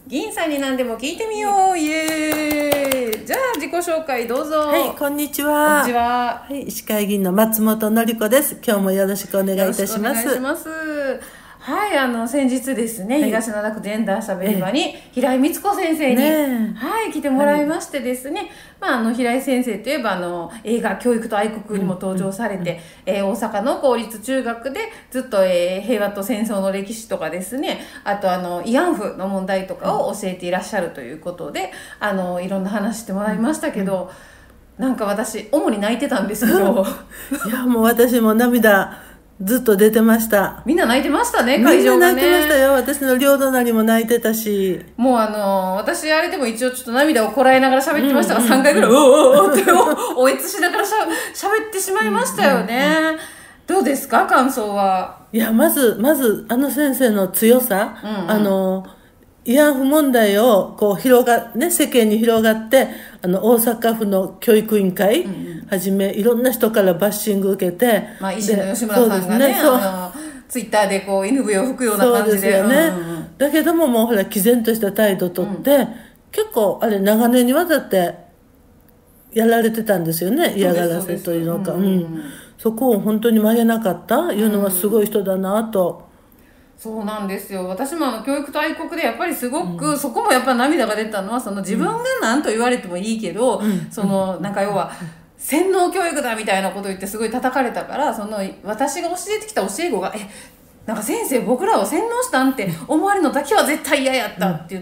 銀さんに何でも聞いてみよう。イエーイ。じゃあ自己紹介どうぞ。 はい、こんにちは。 こんにちは。 はい、市会議員の松本典子です。今日もよろしくお願いいたします。 よろしくお願いします。はい、先日ですね、東灘区ジェンダーしゃべり場に平井光子先生に、はい、来てもらいましてですね、平井先生といえば映画教育と愛国にも登場されて、大阪の公立中学でずっと、平和と戦争の歴史とかですね、あと慰安婦の問題とかを教えていらっしゃるということで、いろんな話してもらいましたけど、なんか私主に泣いてたんですけどいや、もう私も涙ずっと出てました。 みんな泣いてましたね、会場がね。 みんな泣いてましたよ。私の両隣も泣いてたし。 もう私あれでも一応ちょっと涙をこらえながら喋ってましたが、3回ぐらい、おっておえつしながら喋ってしまいましたよね。どうですか、感想は。 いや、まず先生の強さ、慰安婦問題をこう世間に広がって、大阪府の教育委員会はじめ、いろんな人からバッシング受けて、 維新の吉村さんがね、ツイッターでこう犬笛を吹くような感じで。 そうですよね。だけども、もうほら毅然とした態度をとって、結構あれ長年にわたってやられてたんですよね。嫌がらせというのか、そこを本当に曲げなかったいうのはすごい人だなと。 そうなんですよ。私も教育と愛国でやっぱりすごく、そこもやっぱ涙が出たのは、自分が何と言われてもいいけど、なんか要は洗脳教育だみたいなことを言ってすごい叩かれたから、私が教えてきた教え子がなんか先生僕らを洗脳したんって思われるのだけは絶対嫌やったって言って、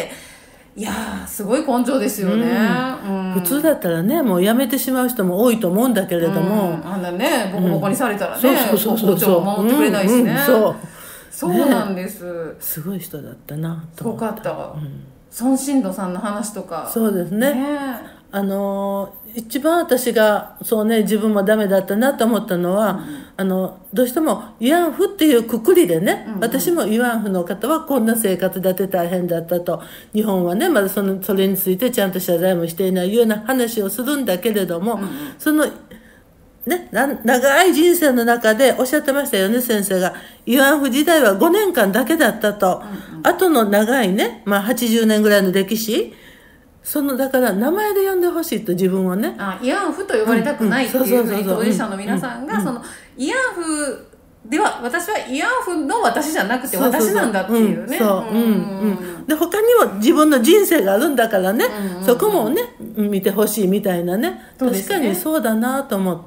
いやーすごい根性ですよね。 普通だったらね、もうやめてしまう人も多いと思うんだけれども、 あんなねボコボコにされたらね、校長も守ってくれないしね。そうなんです。 すごい人だったなと思った。すごかった。孫震度さんの話とか。 そうですね。一番私が自分もダメだったなと思ったのは、どうしても慰安婦っていうくくりでね、私も慰安婦の方はこんな生活だって大変だったと、日本はねまだそれについてちゃんと謝罪もしていないような話をするんだけれども、長い人生の中でおっしゃってましたよね、先生が。慰安婦時代は5年間だけだったと。後の長いね、80年ぐらいの歴史、だから名前で呼んでほしいと、自分はね。 慰安婦と呼ばれたくないっていうふうに当事者の皆さんが、慰安婦では、私は慰安婦の私じゃなくて私なんだっていうね。 で、他にも自分の人生があるんだからね、そこもね、見てほしいみたいなね。確かにそうだなと思って。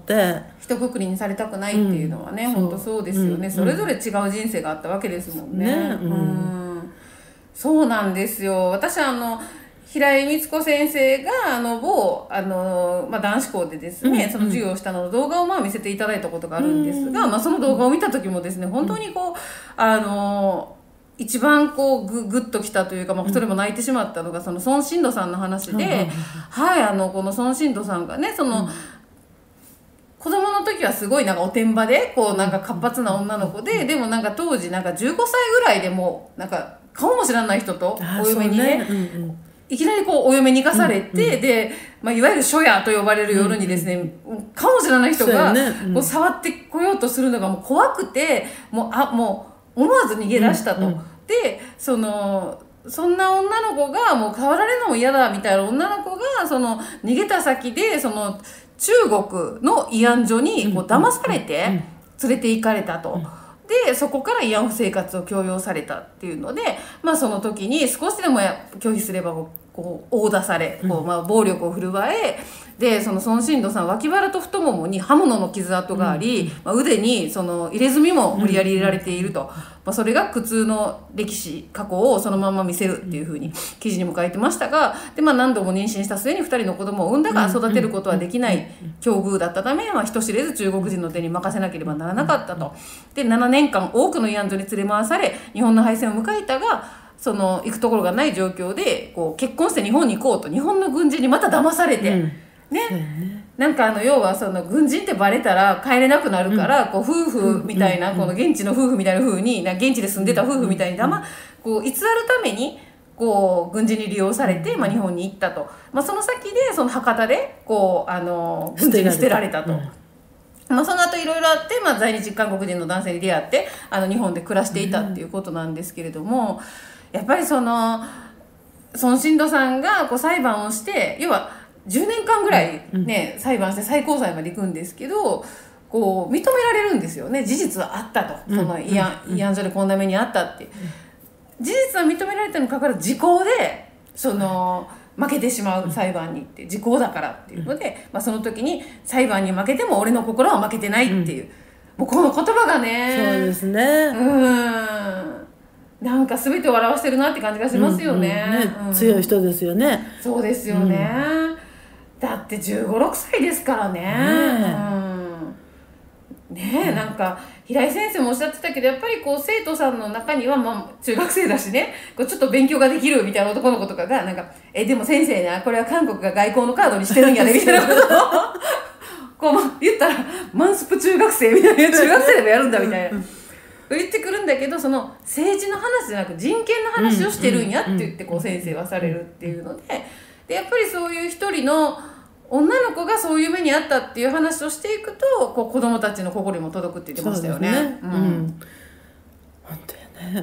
一括りにされたくないっていうのはね、本当そうですよね。それぞれ違う人生があったわけですもんね。そうなんですよ。私平井光子先生が某男子校でですね、その授業をしたの動画を見せていただいたことがあるんですが、その動画を見た時もですね、本当にこう一番こうグッときたというか、それも泣いてしまったのがその孫震度さんの話で、この孫震度さんがね、子供の時はすごいなんかおてんばでこうなんか活発な女の子で、でもなんか当時なんか15歳ぐらいでもうなんか顔も知らない人とお嫁にね、いきなりこうお嫁に行かされて、で、いわゆる初夜と呼ばれる夜にですね、顔も知らない人がこう触ってこようとするのがもう怖くて、もう思わず逃げ出したと。でそんな女の子がもう変わられるのも嫌だみたいな女の子が逃げた先で中国の慰安所にこう騙されて連れて行かれたと。でそこから慰安婦生活を強要されたっていうので、その時に少しでも拒否すればこう殴打され、暴力を振るわえ、で孫震度さん脇腹と太ももに刃物の傷跡があり、腕に入れ墨も無理やり入れられていると、それが苦痛の歴史過去をそのまま見せるっていうふうに記事にも書いてましたが、で、何度も妊娠した末に2人の子供を産んだが育てることはできない境遇だったため、人知れず中国人の手に任せなければならなかったと。で7年間多くの慰安所に連れ回され日本の敗戦を迎えたが、行くところがない状況でこう結婚して日本に行こうと日本の軍人にまた騙されて、なんか要は軍人ってバレたら帰れなくなるから、こう夫婦みたいな、この現地の夫婦みたいな風に現地で住んでた夫婦みたいにこう偽るためにこう軍人に利用されて、日本に行ったと。その先で博多でこう軍人に捨てられたと。その後いろいろあって、在日韓国人の男性に出会って日本で暮らしていたっていうことなんですけれども、やっぱり孫震度さんがこう裁判をして、要は10年間ぐらいね、裁判して最高裁まで行くんですけど、こう認められるんですよね。事実はあったと、その慰安所でこんな目にあったっていう事実は認められたにもかかわらず、時効でその負けてしまう、裁判にって時効だからっていうので、その時に裁判に負けても俺の心は負けてないっていう、もうこの言葉がね、 そうですね、 なんか全てを表してるなって感じがしますよね。 強い人ですよね。 そうですよね、だって15、6歳ですからね。なんか平井先生もおっしゃってたけど、やっぱりこう生徒さんの中には、中学生だしね、こうちょっと勉強ができるみたいな男の子とかがなんかでも先生ね、これは韓国が外交のカードにしてるんやねみたいなことをこう言ったら、マンスプ中学生みたいな、中学生でもやるんだみたいな言ってくるんだけど、その政治の話じゃなく人権の話をしてるんやって言ってこう先生はされるっていうので、やっぱりそういう一人の女の子がそういう目にあったっていう話をしていくと、こう子供たちの心にも届くって言ってましたよね。 本当や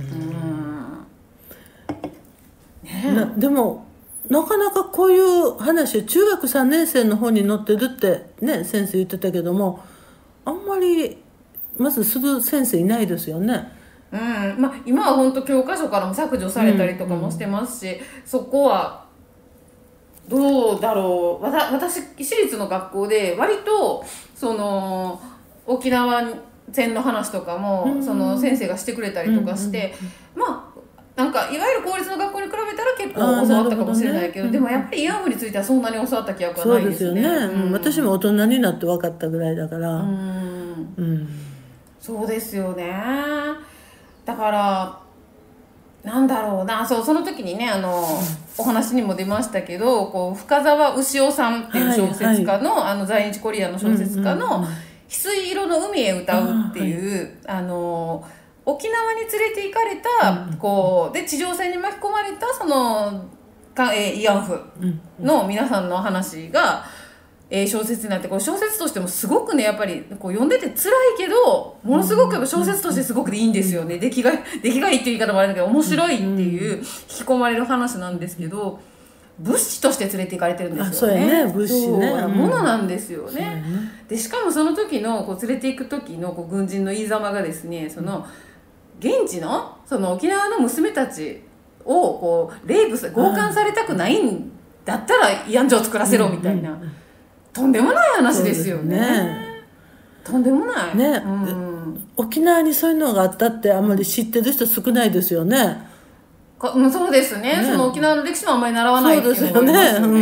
ね。でもなかなかこういう話、中学3年生の方に載ってるってね、先生言ってたけども、あんまりまずする先生いないですよね。 今は本当教科書からも削除されたりとかもしてますし、そこはどうだろう。私私立の学校で割とその沖縄戦の話とかもその先生がしてくれたりとかして、なんかいわゆる公立の学校に比べたら結構教わったかもしれないけど、でもやっぱり慰安婦についてはそんなに教わった記憶はないですね。 そうですよね、私も大人になって分かったぐらいだから。 そうですよね。だからなんだろうな、その時にね、お話にも出ましたけど、こう深沢牛尾さんっていう小説家の、在日コリアンの小説家の「翡翠色の海へ歌う」っていう、沖縄に連れて行かれた、こうで地上戦に巻き込まれたその慰安婦の皆さんの話が、小説になって、これ小説としてもすごくね、やっぱりこう読んでて辛いけど、ものすごくやっぱ小説としてすごくいいんですよね。出来がいいっていう言い方もあるんだけど、面白いっていう引き込まれる話なんですけど、物資として連れて行かれてるんですよね。 物資ね、 ものなんですよね。でしかもその時のこう連れて行く時のこう軍人の飯様がですね、その現地のその沖縄の娘たちをこうレイプ強姦されたくないんだったら慰安所を作らせろみたいな、とんでもない話ですよね。とんでもないね、 沖縄にそういうのがあったってあんまり知ってる人少ないですよね。 そうですね。その沖縄の歴史もあんまり習わないっていうのがありますよ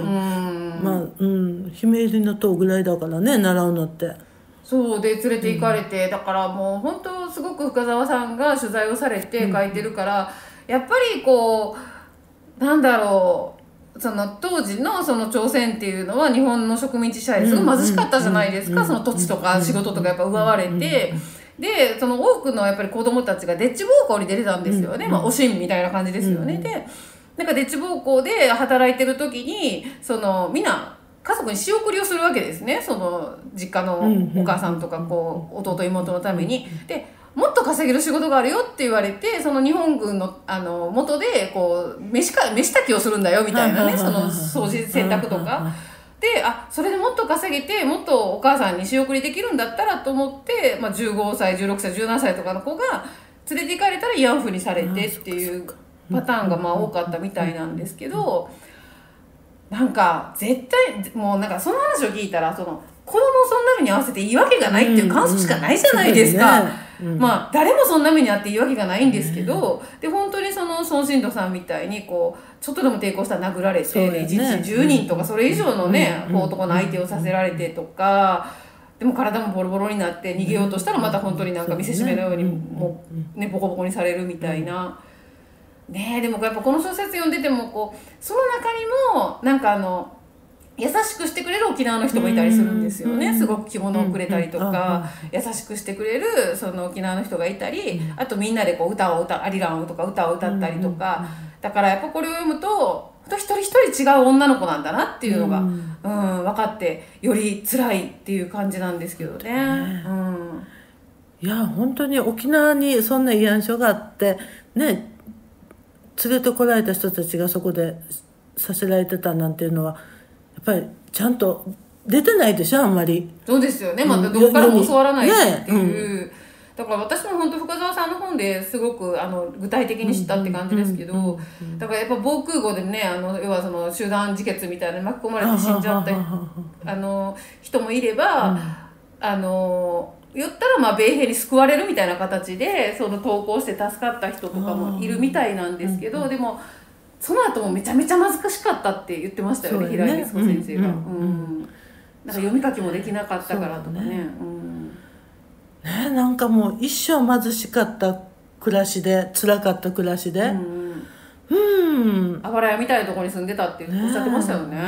ね。姫入りの塔ぐらいだからね、習うのって。 そうで連れて行かれて、だからもう本当すごく深澤さんが取材をされて書いてるから、やっぱりこうなんだろう、その当時のその朝鮮っていうのは日本の植民地支配ですごい貧しかったじゃないですか。その土地とか仕事とかやっぱ奪われて、でその多くのやっぱり子供たちがでっち奉公に出てたんですよね。おしんみたいな感じですよね。でなんかでっち奉公で働いてる時にそのみんな家族に仕送りをするわけですね。その実家のお母さんとかこう弟妹のために。でもっと稼げる仕事があるよって言われて、その日本軍の元でこう飯炊きをするんだよみたいなね、その掃除洗濯とかで、それでもっと稼げてもっとお母さんに仕送りできるんだったらと思って、15歳16歳17歳とかの子が連れて行かれたら慰安婦にされてっていうパターンが多かったみたいなんですけど、なんか絶対もうなんかその話を聞いたら、その子供をそんな目に合わせていいわけがないっていう感想しかないじゃないですか。誰もそんな目にあっていいわけがないんですけど、で本当にその孫震度さんみたいにこうちょっとでも抵抗したら殴られて、1日10人とかそれ以上のね、男の相手をさせられてとか、でも体もボロボロになって逃げようとしたらまた本当になんか見せしめのようにもうねボコボコにされるみたいな。ね、でもやっぱこの小説読んでてもこうその中にもなんか優しくしてくれる沖縄の人もいたりするんですよね。すごく着物をくれたりとか、優しくしてくれるその沖縄の人がいたり、あとみんなでこうアリランとか歌を歌ったりとか、だからやっぱこれを読むと一人一人違う女の子なんだなっていうのが、分かってより辛いっていう感じなんですけどね。 いや本当に沖縄にそんな慰安所があってね、 連れてこられた人たちがそこでさせられてたなんていうのはやっぱりちゃんと出てないでしょ、あんまり。 そうですよね。またどこからも教わらないしっていう、だから私も本当深澤さんの本ですごく具体的に知ったって感じですけど、だからやっぱ防空壕でね、要はその集団自決みたいなのに巻き込まれて死んじゃった人もいれば、言ったらまあ米兵に救われるみたいな形でその投降して助かった人とかもいるみたいなんですけど、でもその後もめちゃめちゃ難しかったって言ってましたよね、平井光子先生が。なんか読み書きもできなかったからとかね。 なんかもう一生貧しかった暮らしで、辛かった暮らしで、 あばら屋みたいなところに住んでたっておっしゃってましたよね。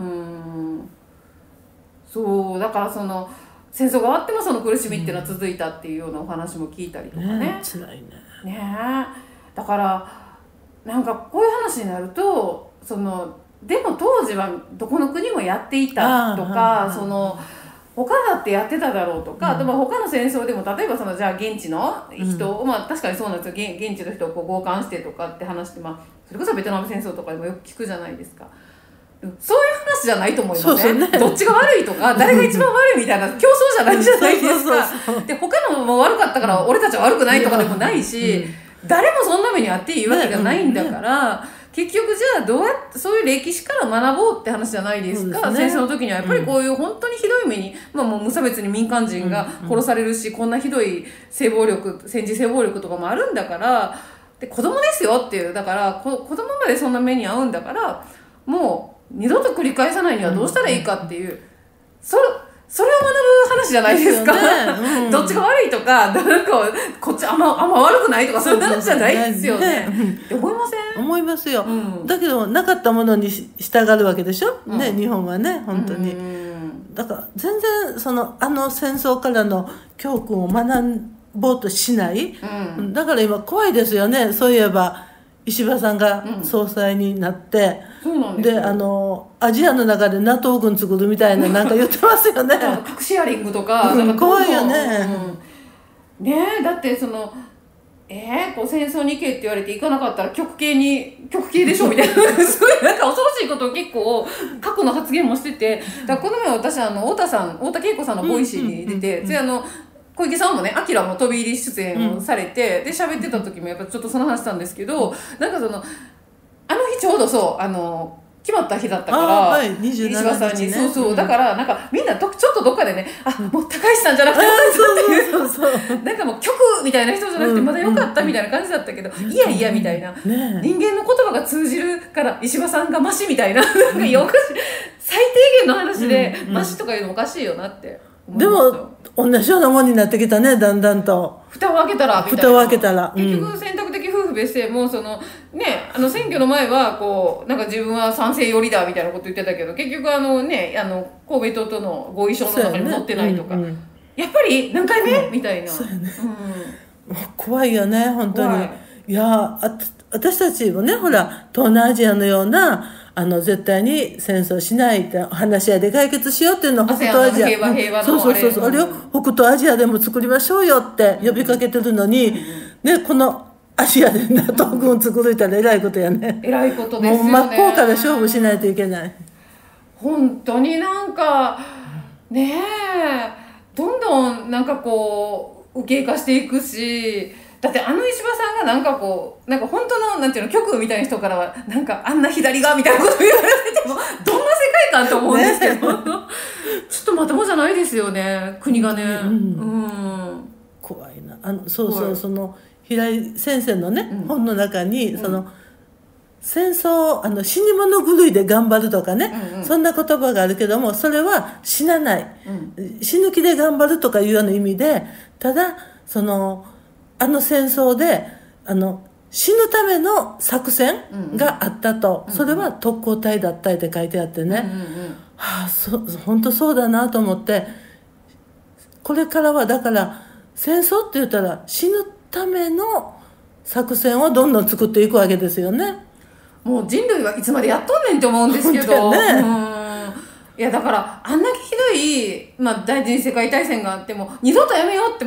そうだからその戦争があってもその苦しみっていうのは続いたっていうようなお話も聞いたりとかね。 辛いね。 だからなんかこういう話になると、そのでも当時はどこの国もやっていたとか、その他だってやってただろうとか、でも他の戦争でも例えばそのじゃあ現地の人を、まあ確かにそうなんですよ、現地の人をこう強姦してとかって話って、まあそれこそベトナム戦争とかでもよく聞くじゃないですか。そういう話じゃないと思いますね。どっちが悪いとか誰が一番悪いみたいな競争じゃないじゃないですか。で他のも悪かったから俺たちは悪くないとかでもないし、誰もそんな目にあっていいわけじゃないんだから、結局じゃあどうやってそういう歴史から学ぼうって話じゃないですか。戦争の時にはやっぱりこういう本当にひどい目に、まあもう無差別に民間人が殺されるし、こんなひどい性暴力、戦時性暴力とかもあるんだから、で子供ですよっていう、だから子供までそんな目に遭うんだから、もう二度と繰り返さないにはどうしたらいいかっていう、それを学ぶ話じゃないですか。どっちが悪いとか、なんかこっちあんま悪くないとかそういう話じゃないですよね。って思いません？ 思いますよ。だけどなかったものに従うわけでしょ。ね、日本はね、本当に。だから全然その戦争からの教訓を学ぼうとしない。だから今怖いですよね。そういえば石破さんが総裁になって、でアジアの中で NATO 軍作るみたいななんか言ってますよね。 核シェアリングとか、なんか怖いよね。 ねえ、だってそのこう戦争に行けって言われて行かなかったら極刑でしょみたいなすごいなんか恐ろしいことを結構過去の発言もしてて、だからこの前私太田恵子さんのボイシーに出て、小池さんもね、アキラも飛び入り出演をされて、で喋ってた時もやっぱちょっとその話したんですけど、なんかそのあの日ちょうどそう決まった日だったから、石破さんに、そうだからなんかみんなちょっとどっかでね、もう高橋さんじゃなくてよかったっていう、なんかもう局みたいな人じゃなくてまだよかったみたいな感じだったけど、いやいやみたいな、人間の言葉が通じるから石破さんがマシみたいな、なんかおかしい、最低限の話でマシとか言うのおかしいよなって思いました。 でも同じようなもんになってきたね、だんだんと。 蓋を開けたらみたいな。 蓋を開けたら、 結局選択的夫婦別姓もそのね、選挙の前はこうなんか自分は賛成寄りだみたいなこと言ってたけど、結局公明党との合意書の中に載ってないとか、やっぱり何回目みたいな。 怖いよね、本当に。いや私たちもね、ほら東南アジアのような絶対に戦争しないって話し合いで解決しようっていうのを北東アジア、あれを北東アジアでも作りましょうよって呼びかけてるのに、ね、このアジアで NATO 軍作るたらえらいことやね。 えらいことですよね。 もう真っ向から勝負しないといけない。 本当になんかねえ、どんどんなんかこう右傾化していくし、だって石破さんがなんかこうなんか本当のなんていうの極右みたいな人からはなんかあんな左側みたいなこと言われてもどんな世界観と思うんですけど、ちょっとまともじゃないですよね、国がね。 怖いな。その平井先生のね、本の中にその戦争死に物狂いで頑張るとかね、そんな言葉があるけども、それは死なない、死ぬ気で頑張るとかいうような意味で、ただその戦争で死ぬための作戦があったと、それは特攻隊だったって書いてあってね、本当そうだなと思って、これからはだから戦争って言ったら死ぬための作戦をどんどん作っていくわけですよね。 もう人類はいつまでやっとんねんって思うんですけど、いやだからあんだけひどい、第二次世界大戦があっても二度とやめようっても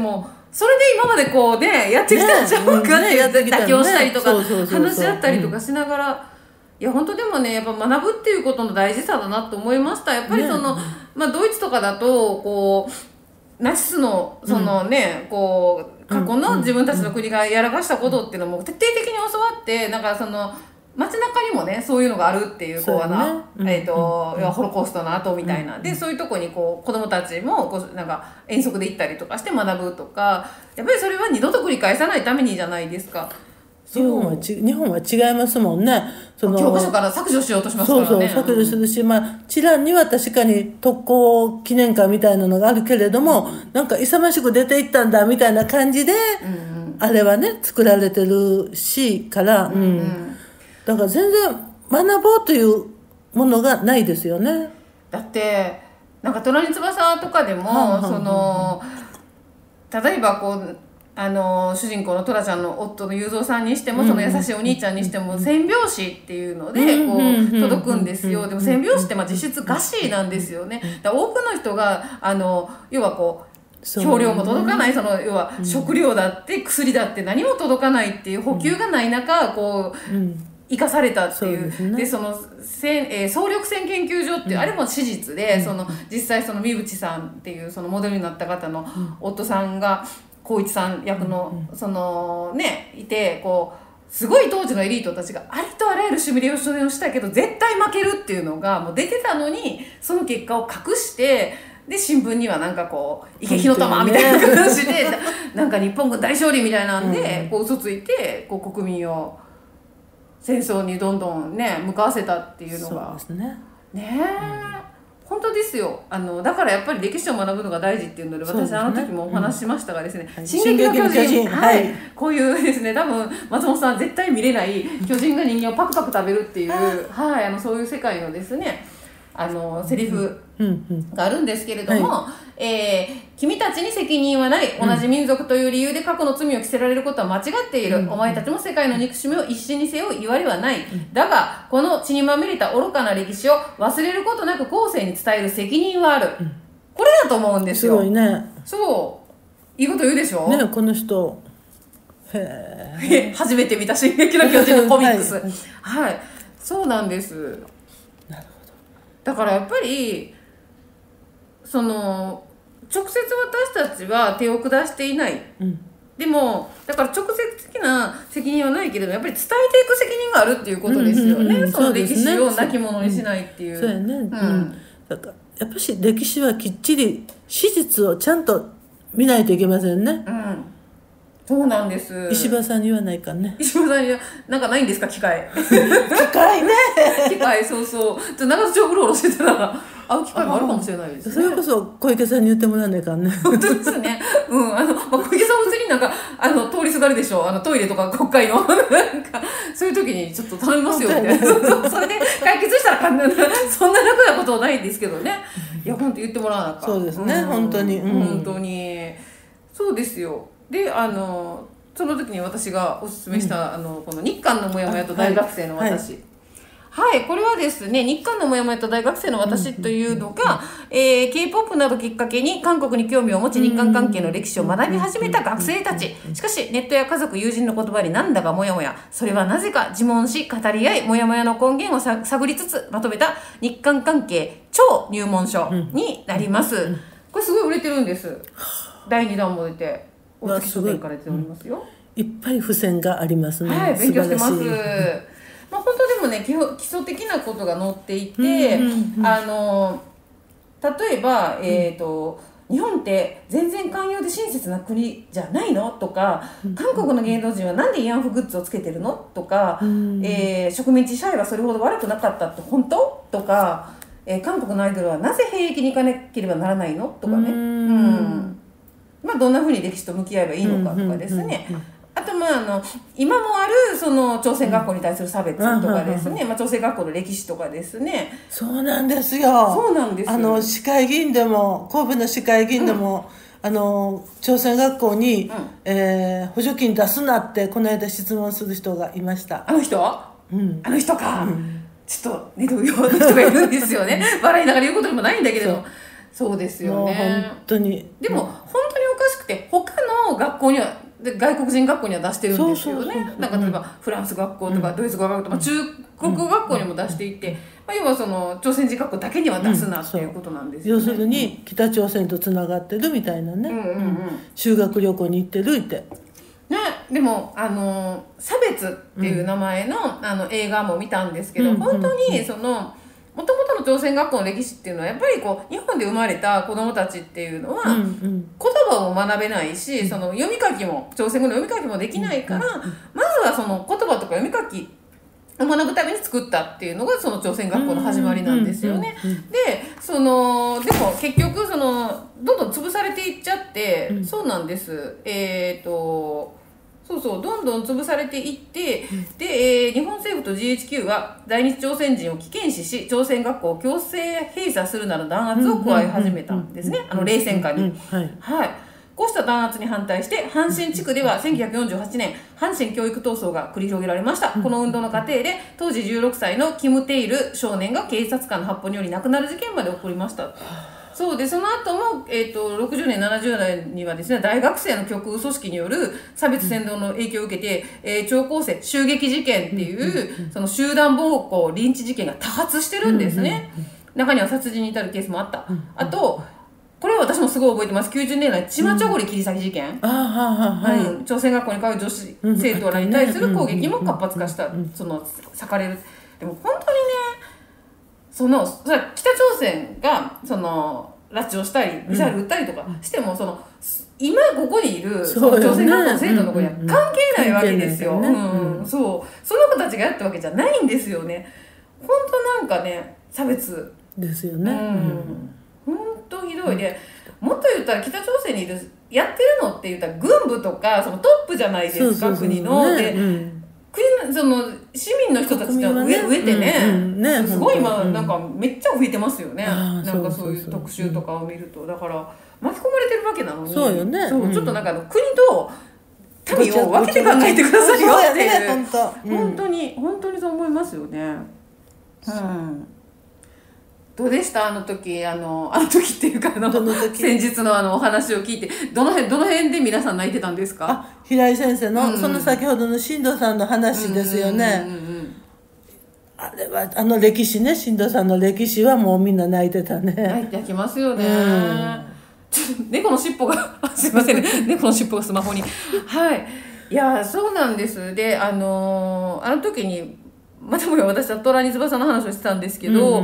それで今までこうねやってきたんちゃうかって妥協したりとか話し合ったりとかしながら、いや本当でもねやっぱ学ぶっていうことの大事さだなと思いました。やっぱりその、ドイツとかだとこうナチスのそのね、こう過去の自分たちの国がやらかしたことっていうのも徹底的に教わって、なんかその街中にもねそういうのがあるっていうこう要はホロコーストの後みたいな、でそういうとこにこう子供たちもこうなんか遠足で行ったりとかして学ぶとか、やっぱりそれは二度と繰り返さないためにじゃないですか。 日本は違いますもんね。 教科書から削除しようとしますからね。 削除するし、チランには確かに特攻記念館みたいなのがあるけれども、なんか勇ましく出て行ったんだみたいな感じで、あれはね作られてるしから、だから全然学ぼうというものがないですよね。 だってなんか虎に翼とかでもその例えばこう主人公のトラちゃんの夫の雄三さんにしても、その優しいお兄ちゃんにしても戦拍子っていうのでこう届くんですよ。でも戦拍子って実質餓死なんですよね。だから多くの人が要はこう票量も届かない、その要は食料だって薬だって何も届かないっていう補給がない中こう生かされたっていう。でその総力戦研究所ってあれも史実で、その実際その三淵さんっていうそのモデルになった方の夫さんが光一さん役のそのねいて、こうすごい当時のエリートたちがありとあらゆるシミュレーションをしたけど絶対負けるっていうのがもう出てたのに、その結果を隠してで新聞にはなんかこう「生け火の玉」みたいな形でなんか日本軍大勝利みたいなんでこう嘘ついてこう国民を戦争にどんどんね向かわせたっていうのがそうですね。 本当ですよ。だからやっぱり歴史を学ぶのが大事っていうので、私あの時もお話ししましたがですね、進撃の巨人、こういうですね、多分松本さん絶対見れない巨人が人間をパクパク食べるっていうそういう世界のですねセリフがあるんですけれども、君たちに責任はない、同じ民族という理由で過去の罪を着せられることは間違っている、お前たちも世界の憎しみを一心にせよ言われはない、だがこの血にまみれた愚かな歴史を忘れることなく後世に伝える責任はある、これだと思うんですよ。 すごいね。 いいこと言うでしょね、この人初めて見た「進撃の巨人」のコミックスそうなんです。だからやっぱりその直接私たちは手を下していない、でもだから直接的な責任はないけれどやっぱり伝えていく責任があるっていうことですよね。その歴史を亡き者にしないっていう。 そうやね。だからやっぱし歴史はきっちり史実をちゃんと見ないといけませんね。 そうなんです。 石破さんに言わないかね。 石破さんになんかないんですか機会。 機会ね。 機会そう長津町うろうろしてたら会う機会もあるかもしれないですね。 それこそ小池さんに言ってもらわないかんね。 本当ですね。小池さんも普通になんか通りすがるでしょ。トイレとか国会のなんかそういう時にちょっと頼みますよみたいな。それで解決したらそんな楽なことはないんですけどね。いや本当言ってもらわなかった。 そうですね。本当に本当にそうですよ。でその時に私がおすすめした、この日韓のモヤモヤと大学生の私、これはですね日韓のモヤモヤと大学生の私というのが、K-POP などきっかけに韓国に興味を持ち日韓関係の歴史を学び始めた学生たち、しかしネットや家族友人の言葉になんだかモヤモヤ、それはなぜか自問し語り合いモヤモヤの根源を探りつつまとめた日韓関係超入門書になります。これすごい売れてるんです。第2弾も出て大月書店から出ておりますよ。 いっぱい付箋がありますね。 勉強してます。本当でもね基礎的なことが載っていて、例えば、日本って全然寛容で親切な国じゃないのとか、韓国の芸能人はなんで慰安婦グッズをつけてるのとか、植民地支配はそれほど悪くなかったって本当とか、韓国のアイドルはなぜ兵役に行かなければならないのとかね、どんなふうに歴史と向き合えばいいのかとかですね、あと今もあるその朝鮮学校に対する差別とかですね、朝鮮学校の歴史とかですね。 そうなんですよ。 そうなんです。 市会議員でも神戸の市会議員でも、朝鮮学校に、補助金出すなってこの間質問する人がいました。 あの人か、ちょっとねどういう人がいるんですよね。笑いながら言うことでもないんだけれども。そうですよね。 もう本当に。 でも本当におかしくて、他の学校には外国人学校には出してるんですよね。なんか例えばフランス学校とかドイツ語学校とか、中国語学校にも出していて、要はその朝鮮人学校だけには出すなっていうことなんですよね。 要するに北朝鮮とつながってるみたいなね、修学旅行に行ってるってね。でも差別っていう名前の、映画も見たんですけど、本当にそのもともとの朝鮮学校の歴史っていうのはやっぱりこう日本で生まれた子どもたちっていうのは言葉を学べないし、その読み書きも朝鮮語の読み書きもできないから、まずはその言葉とか読み書きを学ぶために作ったっていうのがその朝鮮学校の始まりなんですよね。ででも結局そのどんどん潰されていっちゃって、そうなんです。どんどん潰されていって、で、日本政府と GHQ は在日朝鮮人を危険視し、朝鮮学校を強制閉鎖するなど弾圧を加え始めたんですね、冷戦下に。こうした弾圧に反対して、阪神地区では1948年、阪神教育闘争が繰り広げられました。この運動の過程で、当時16歳のキム・テイル少年が警察官の発砲により亡くなる事件まで起こりました。そうで、その後も、60年70年にはですね、大学生の極右組織による差別扇動の影響を受けて、超高生襲撃事件っていうその集団暴行リンチ事件が多発してるんですね。中には殺人に至るケースもあった。あとこれは私もすごい覚えてます。90年代チマチョゴリ切り裂き事件、朝鮮学校に通う女子生徒らに対する攻撃も活発化した、その裂かれる。でも本当にね、それは北朝鮮がその拉致をしたりミサイル撃ったりとかしても、その今ここにいるその朝鮮学校の生徒の子には関係ないわけですよ。その子たちがやったわけじゃないんですよね。本当なんかね、差別ですよね。 本当ひどいで、もっと言ったら北朝鮮にいるやってるのって言ったら軍部とかそのトップじゃないですか、国の。でその市民の人たちが植えてね、すごい今なんかめっちゃ増えてますよね。なんかそういう特集とかを見ると、だから巻き込まれてるわけなのに、 そうよね。 ちょっとなんか国と民を分けて考えてくださいよっていう、本当にそう思いますよね。どうでした、あの時っていうか先日のお話を聞いて、どの辺で皆さん泣いてたんですか？ 平井先生の、その先ほどの進藤さんの話ですよね。あれは歴史ね、進藤さんの歴史はもうみんな泣いてたね。 泣いてきますよね。猫の尻尾がすいませんね、猫の尻尾がスマホにいやそうなんです。であの時にまたもや私はトラニツバさんの話をしてたんですけど、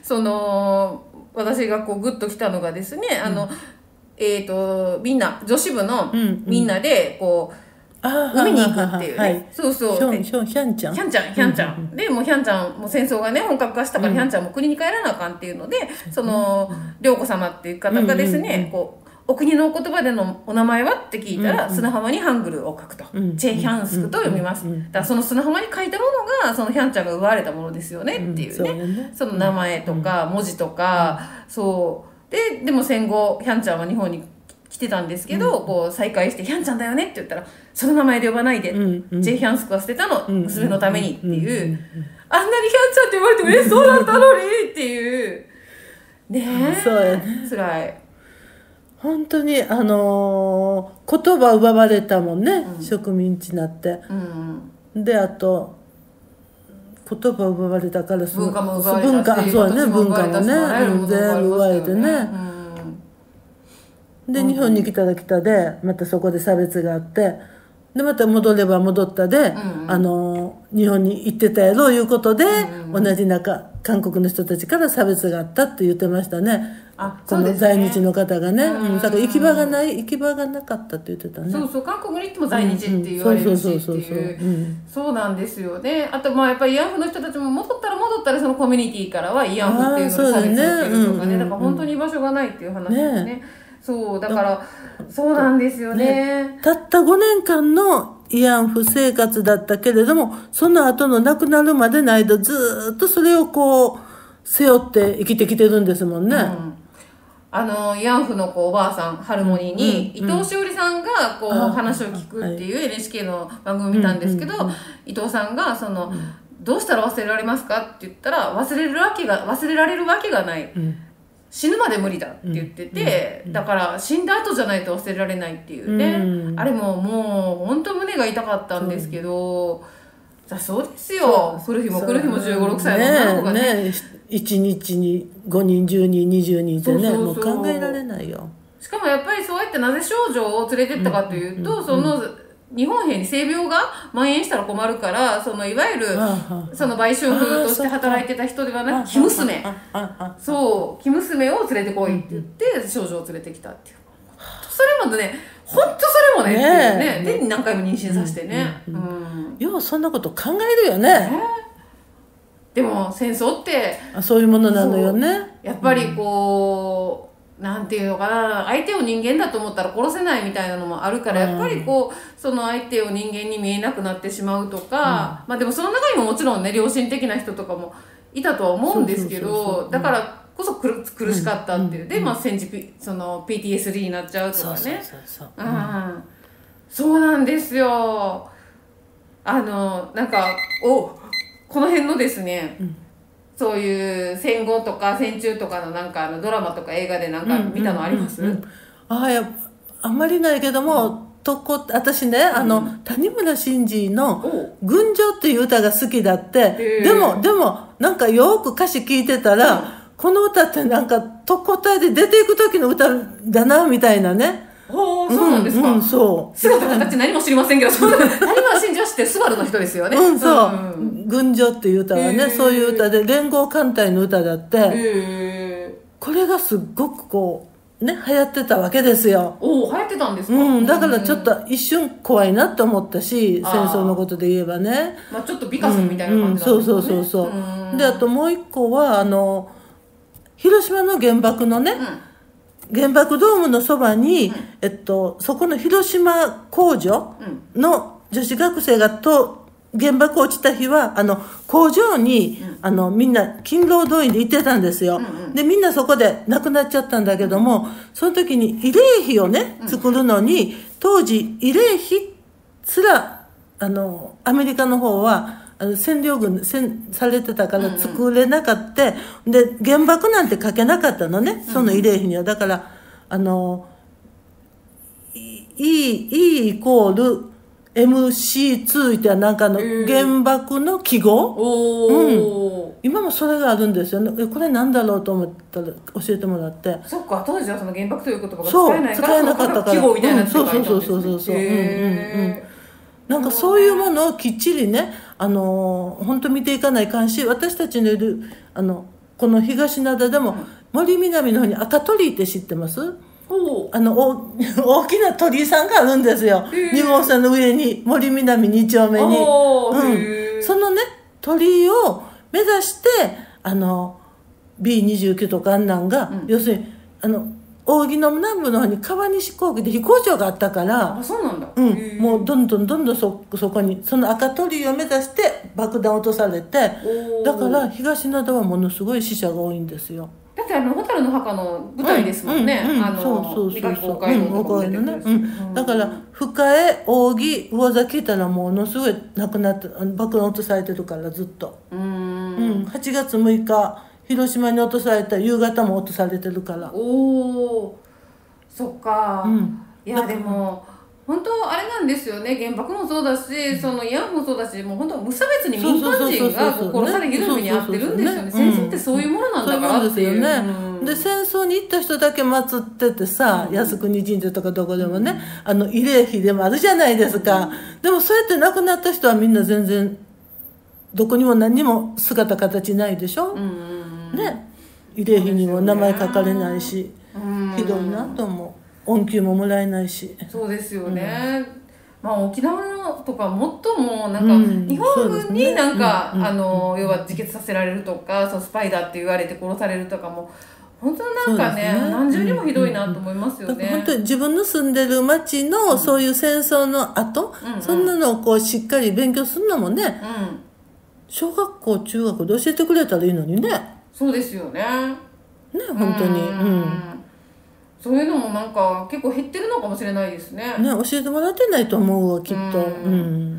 私がこうグッときたのがですね、みんな女子部のみんなでこう、海に行くっていうね、ヒャンちゃんで、もうヒャンちゃんも戦争がね本格化したから、ヒャンちゃんも国に帰らなあかんっていうので、涼子様っていう方がですね、こうお国の言葉でのお名前はって聞いたら、砂浜にハングルを書くと、チェ・ヒャンスクと読みます。だからその砂浜に書いたものがそのヒャンちゃんが奪われたものですよねっていうね、その名前とか文字とか、でも戦後ヒャンちゃんは日本に来てたんですけど、こう再会してヒャンちゃんだよねって言ったら、その名前で呼ばないで、チェ・ヒャンスクは捨てたの、娘のためにっていう、あんなにヒャンちゃんって言われて嬉しそうだったのにっていうね。 そうやね、 辛い。 本当に言葉奪われたもんね、植民地になって、であと言葉奪われたから、 文化も奪われたし、 文化もね、全部奪われてね、で日本に来たら来たでまたそこで差別があって、でまた戻れば戻ったで、日本に行ってたやろいうことで、同じ韓国の人たちから差別があったって言ってましたね。この在日の方がね、だから行き場がなかったって言ってたね。 韓国に行っても在日って言われるしっていう、そうなんですよね。あとやっぱり慰安婦の人たちも戻ったらそのコミュニティからは慰安婦っていうので差別を受けるとかね、だから本当に居場所がないっていう話ですね。だからそうなんですよね。 たった5年間の慰安婦生活だったけれども、その後の亡くなるまでの間ずっとそれをこう背負って生きてきてるんですもんね。 慰安婦のおばあさんハルモニーに伊藤詩織さんがこう話を聞くっていう NHK の番組を見たんですけど、伊藤さんがどうしたら忘れられますかって言ったら、忘れられるわけがない。 死ぬまで無理だって言ってて、だから死んだ後じゃないと忘れられないっていうね、あれももう本当胸が痛かったんですけど、そうですよ、来る日も来る日も15、6歳の女の子がね 1日に5人10人20人ってね、もう考えられないよ。 しかもやっぱりそうやってなぜ少女を連れてったかというと、その日本兵に性病が蔓延したら困るから、そのいわゆるその売春婦として働いてた人ではなく生娘、そう生娘を連れてこいって言って少女を連れてきたっていう、それもね本当それもねっていうね、で何回も妊娠させてね、 ようそんなこと考えるよね。 でも戦争ってそういうものなのよね。 やっぱりこう、なんていうのかな、相手を人間だと思ったら殺せないみたいなのもあるから、やっぱりこうその相手を人間に見えなくなってしまうとか、まあでもその中にももちろんね良心的な人とかもいたとは思うんですけど、だからこそ苦しかったっていう、でまあ戦時その PTSD になっちゃうとかね、そうなんですよ。なんかこの辺のですね、そういう戦後とか戦中とかのなんかドラマとか映画でなんか見たのあります？ あんまりないけども、私ね、谷村新司の「群青」っていう歌が好きだって、でもなんかよく歌詞聞いてたら、この歌ってなんか特攻隊で出ていく時の歌だなみたいなね。 そうなんですか。そう姿形何も知りませんけど、谷村新司は知ってるスバルの人ですよね。 そう「群青」っていう歌はね、そういう歌で連合艦隊の歌だって、これがすっごくこうね流行ってたわけですよ。 流行ってたんですか。 だからちょっと一瞬怖いなと思ったし、戦争のことで言えばね、 ちょっと美化するみたいな感じなんですね。 そうで、あともう一個は広島の原爆のね、原爆ドームのそばに、そこの広島工場の女子学生が原爆落ちた日は工場に、みんな勤労動員で行ってたんですよ。でみんなそこで亡くなっちゃったんだけども、その時に慰霊碑をね作るのに、当時慰霊碑すらアメリカの方は占領軍されてたから作れなかった、で原爆なんて書けなかったのね、その慰霊碑には。だからE イコール MC2 ってなんか原爆の記号、今もそれがあるんですよね。これなんだろうと思ったら教えてもらって、 そっか、当時はその原爆という言葉が使えないから、 使えなかったから、 記号みたいなやつが書いてあるんですそうなんかそういうものをきっちりね、本当見ていかないかんし、私たちのいるこの東灘でも、森南の方に赤鳥居って知ってます？大きな鳥居さんがあるんですよ、2号線の上に、森南2丁目に。そのね鳥居を目指してB29 とかあんなんが、要するに扇の南部の方に川西工機で飛行場があったから、 そうなんだ、 もうどんどんそこにその赤鳥居を目指して爆弾落とされて、だから東灘はものすごい死者が多いんですよ。 だって蛍の墓の舞台ですもんね。 そうだから深江扇魚崎行ったらものすごいなくなって爆弾落とされてるから、ずっと8月6日広島に落とされた夕方も落とされてるから。 そっか、いやでも本当あれなんですよね、原爆もそうだし、その慰安婦もそうだし、もう本当無差別に民間人が殺されひどい目に遭ってるんですよね。戦争ってそういうものなんだからっていう。 で戦争に行った人だけ祀っててさ、靖国神社とかどこでもね、慰霊碑でもあるじゃないですか。でもそうやって亡くなった人はみんな全然どこにも何にも姿形ないでしょ。ね、慰霊碑にも名前書かれないし、ひどいなと思う。恩給ももらえないし。 そうですよね、沖縄のとかもっともなんか、日本軍になんか、要は自決させられるとか、スパイだって言われて殺されるとかも本当なんかね、何重にもひどいなと思いますよね。 本当に自分の住んでる町のそういう戦争の後、そんなのをこうしっかり勉強するのもね、小学校中学で教えてくれたらいいのにね。 そうですよね。 本当に。 そういうのもなんか結構減ってるのかもしれないですね。 教えてもらってないと思うわ、きっと。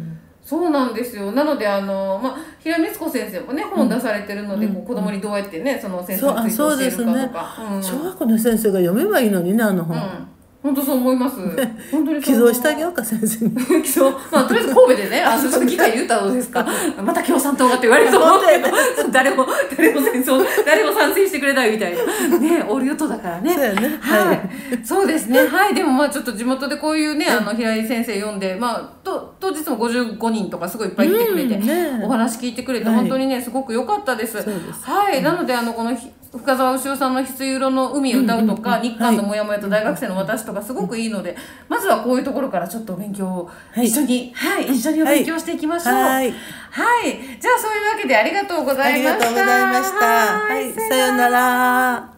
そうなんですよ。なので平井光子先生もね本出されてるので、こう子供にどうやってねその先生について教えるかとか、 小学校の先生が読めばいいのにね、あの本。 本当そう思います。本当に寄贈してあげようか、先生に。 寄贈、まあとりあえず神戸でね、ちょっと議会言ったらどうですか。また共産党がって言われると思うけど、誰も賛成してくれないみたいな。ね、オリウッドだからね。 そうやね。 はい。そうですね。はい。でもまあちょっと地元でこういうね、平井先生読んで、まあ当日も55人とかすごいいっぱい来てくれて、お話聞いてくれて本当にねすごく良かったです。はい。なのでこの深澤牛尾さんの翡翠色の海を歌うとか、日韓のモヤモヤと大学生の私とかすごくいいので、まずはこういうところからちょっとお勉強を一緒に、一緒にお勉強していきましょう。はい。じゃあそういうわけでありがとうございました。 ありがとうございました。はい。さようなら。